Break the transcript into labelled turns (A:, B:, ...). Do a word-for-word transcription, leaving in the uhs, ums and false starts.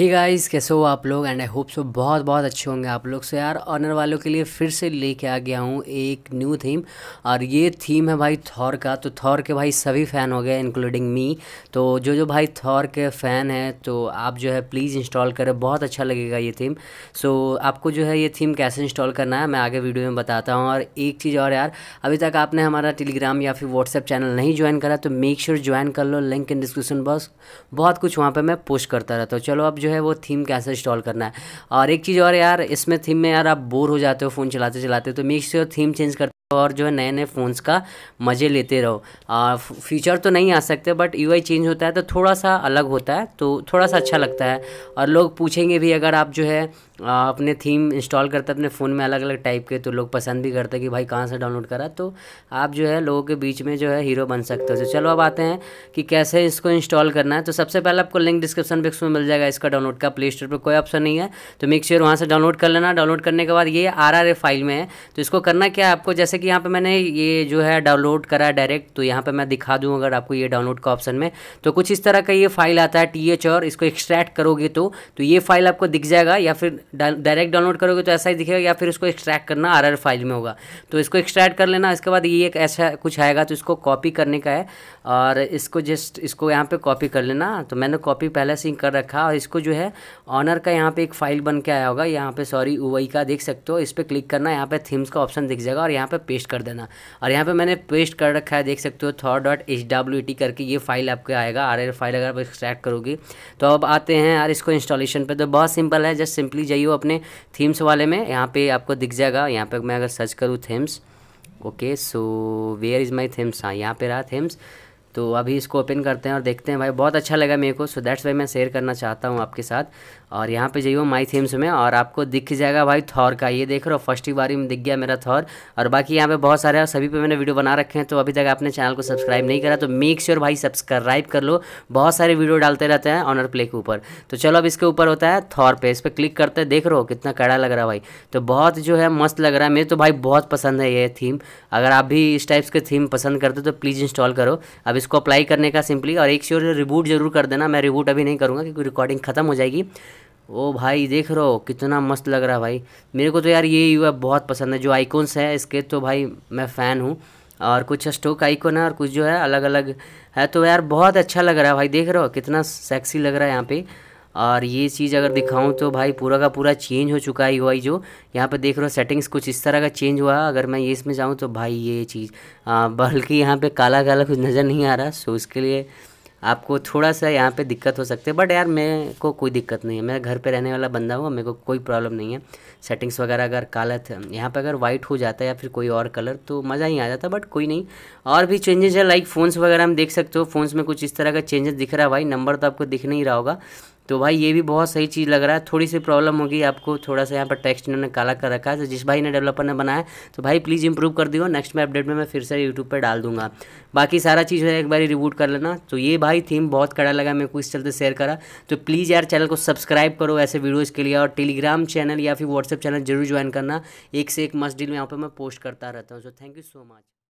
A: Hey guys, कैसे हो आप लोग। एंड आई होप सो बहुत बहुत अच्छे होंगे आप लोग। से यार ऑनर वालों के लिए फिर से लेके आ गया हूँ एक न्यू थीम। और ये थीम है भाई थॉर का। तो थॉर के भाई सभी फ़ैन हो गए इंक्लूडिंग मी। तो जो जो भाई थॉर के फ़ैन हैं तो आप जो है प्लीज़ इंस्टॉल करें, बहुत अच्छा लगेगा ये थीम। सो आपको जो है ये थीम कैसे इंस्टॉल करना है मैं आगे वीडियो में बताता हूँ। और एक चीज़ और यार, अभी तक आपने हमारा टेलीग्राम या फिर व्हाट्सएप चैनल नहीं ज्वाइन करा तो मेक श्योर ज्वाइन कर लो, लिंक इन डिस्क्रिप्शन बॉक्स। बहुत कुछ वहाँ पे मैं पोस्ट करता रहता हूँ। चलो अब जो है वो थीम कैसे इंस्टॉल करना है। और एक चीज़ और यार, इसमें थीम में यार आप बोर हो जाते हो फ़ोन चलाते चलाते, तो मेक श्योर थीम चेंज करते हो और जो है नए नए फ़ोन्स का मज़े लेते रहो। आ, फीचर तो नहीं आ सकते बट यूआई चेंज होता है तो थोड़ा सा अलग होता है, तो थोड़ा सा अच्छा लगता है। और लोग पूछेंगे भी अगर आप जो है आ, अपने थीम इंस्टॉल करते हैं अपने फ़ोन में अलग अलग टाइप के, तो लोग पसंद भी करते हैं कि भाई कहाँ से डाउनलोड करा। तो आप जो है लोगों के बीच में जो है हीरो बन सकते हो। तो चलो अब आते हैं कि कैसे इसको इंस्टॉल करना है। तो सबसे पहले आपको लिंक डिस्क्रिप्शन बॉक्स में मिल जाएगा इसका डाउनलोड का। प्ले स्टोर पर कोई ऑप्शन नहीं है तो मेक श्योर वहाँ से डाउनलोड कर लेना। डाउनलोड करने के बाद ये आर आर ए फाइल में है। तो इसको करना क्या है आपको, जैसे कि यहाँ पे मैंने ये जो है डाउनलोड करा है डायरेक्ट, तो यहाँ पे मैं दिखा दूँ अगर आपको ये डाउनलोड का ऑप्शन में, तो कुछ इस तरह का ये फाइल आता है टी एच। और इसको एक्सट्रैक्ट करोगे तो तो ये फाइल आपको दिख जाएगा, या फिर डायरेक्ट डाउनलोड करोगे तो ऐसा ही दिखेगा, या फिर इसको एक्सट्रैक्ट करना आर आर फाइल में होगा। तो इसको एक्सट्रैक्ट कर लेना। इसके बाद ये एक ऐसा कुछ आएगा तो इसको कॉपी करने का है और इसको जस्ट इसको यहाँ पे कॉपी कर लेना। तो मैंने कॉपी पहले से ही कर रखा। और इसको जो है ऑनर का यहाँ पे एक फाइल बन के आया होगा यहाँ पे, सॉरी यूआई का, देख सकते हो। इस पर क्लिक करना, यहाँ पे थीम्स का ऑप्शन दिख जाएगा और यहाँ पे पेस्ट कर देना। और यहाँ पे मैंने पेस्ट कर रखा है, देख सकते हो, Thor dot H W T करके ये फाइल आपको आएगा आर आर फाइल अगर आप एक्सट्रैक्ट करोगे। तो अब आते हैं यार इसको इंस्टॉलेशन पे। तो बहुत सिंपल है, जस्ट सिंपली जाइए अपने थीम्स वाले में, यहाँ पे आपको दिख जाएगा। यहाँ पे मैं अगर सर्च करूँ themes, okay, so where is my themes, हाँ यहाँ पे रहा थीम्स। तो अभी इसको ओपन करते हैं और देखते हैं। भाई बहुत अच्छा लगा मेरे को, सो दैट्स वाई मैं शेयर करना चाहता हूँ आपके साथ। और यहाँ पे जाइए माई थीम्स में और आपको दिख जाएगा भाई थॉर का। ये देख रहे हो, फर्स्ट ही बारी में दिख गया मेरा थॉर। और बाकी यहाँ पे बहुत सारे और सभी पे मैंने वीडियो बना रखे हैं। तो अभी तक आपने चैनल को सब्सक्राइब नहीं करा तो मेक श्योर भाई सब्सक्राइब कर लो। बहुत सारे वीडियो डालते रहते हैं ऑनर प्ले के ऊपर। तो चलो अब इसके ऊपर होता है थॉर पे, इस पर क्लिक करते हैं। देख रहे हो कितना कड़ा लग रहा है भाई, तो बहुत जो है मस्त लग रहा है। मेरे तो भाई बहुत पसंद है ये थीम। अगर आप भी इस टाइप्स के थीम पसंद करते हो तो प्लीज़ इंस्टॉल करो। अब इसको अप्लाई करने का सिंपली, और एक श्योर रिबूट जरूर कर देना। मैं रिबूट अभी नहीं करूँगा क्योंकि रिकॉर्डिंग ख़त्म हो जाएगी। ओ भाई देख रहे हो कितना मस्त लग रहा है भाई। मेरे को तो यार ये यूआई बहुत पसंद है। जो आइकॉन्स है इसके तो भाई मैं फ़ैन हूँ। और कुछ स्टॉक आइकॉन है और कुछ जो है अलग अलग है। तो यार बहुत अच्छा लग रहा है भाई, देख रहे हो कितना सेक्सी लग रहा है यहाँ पे। और ये चीज़ अगर दिखाऊं तो भाई पूरा का पूरा चेंज हो चुका है यूआई। जो यहाँ पे देख रहे हो सेटिंग्स कुछ इस तरह का चेंज हुआ है। अगर मैं ये इसमें जाऊँ तो भाई ये चीज़ बल्कि यहाँ पे काला काला कुछ नज़र नहीं आ रहा। सो इसके लिए आपको थोड़ा सा यहाँ पे दिक्कत हो सकती है, बट यार मेरे को कोई दिक्कत नहीं है। मैं घर पे रहने वाला बंदा हूँ, मेरे को कोई प्रॉब्लम नहीं है। सेटिंग्स वगैरह अगर काला था यहाँ पे अगर वाइट हो जाता है या फिर कोई और कलर तो मज़ा ही आ जाता, बट कोई नहीं। और भी चेंजेस है लाइक फ़ोन्स वगैरह हम देख सकते हो। फ़ोन्स में कुछ इस तरह का चेंजेस दिख रहा है भाई। नंबर तो आपको दिख नहीं रहा होगा। तो भाई ये भी बहुत सही चीज़ लग रहा है। थोड़ी सी प्रॉब्लम होगी आपको, थोड़ा सा यहाँ पर टेक्स्ट इन्होंने काला कर रखा है। तो जिस भाई ने डेवलपर ने बनाया तो भाई प्लीज़ इंप्रूव कर दियो। नेक्स्ट में अपडेट में मैं फिर से यूट्यूब पर डाल दूंगा। बाकी सारा चीज़ है एक बार रिबूट कर लेना। तो ये भाई थीम बहुत कड़ा लगा मेरे को, इस चलते शेयर करा। तो प्लीज़ यार चैनल को सब्सक्राइब करो ऐसे वीडियोज़ के लिए। और टेलीग्राम चैनल या फिर व्हाट्सएप चैनल जरूर ज्वाइन करना। एक से एक मस्त डील में यहाँ पर मैं पोस्ट करता रहता हूँ। So thank you so much.